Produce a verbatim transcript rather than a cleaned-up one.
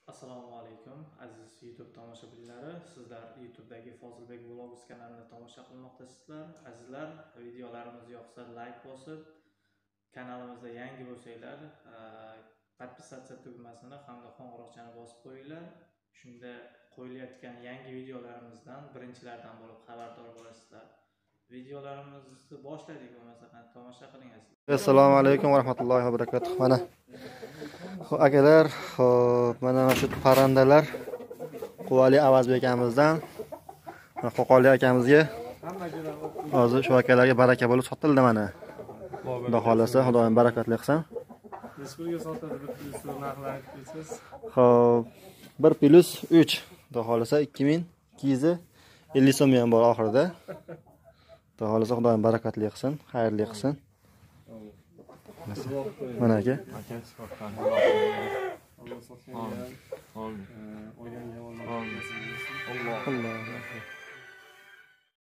Assalomu alaykum aziz YouTube tomoshabinlari. Sizlar YouTube'dagi Fozilbek Vlogs kanalini tomosha qilmoqdasizlar. Azizlar, videolarimiz yoqsa like bosib, kanalimizda yangi bo'lsanglar, podpisatsiya tugmasini hamda qo'ng'iroqchani bosib qo'yinglar. Shunda qo'yilayotgan yangi videolarimizdan birinchilardan bo'lib xabardor bo'lasizlar. Videolarimizni boshladik, bo'lmasa tomosha qiling. Assalomu alaykum va rahmatullohi va barakatuh. Mana xo'p akalar, xo'p mana shu parrandalar Quvali Avazbek akamizdan Qo'qonli akamizga hozir shu akalarga baraka bo'lib sotildi mana. Xudo xolasa, Xudoyim barakatli qilsin. Nechga sotadi bir plyus narxlar aytsangiz? Xo'p, bir plyus uch. Xudo xolasa ikki ming ikki yuz ellik so'm ham bor oxirida. Xudo xolasa Xudoyim barakatli qilsin, xayrli qilsin. Mana aka. Aka sifatdan. Alloh sotgan. Amin. Amin. O'ylangan Alloh.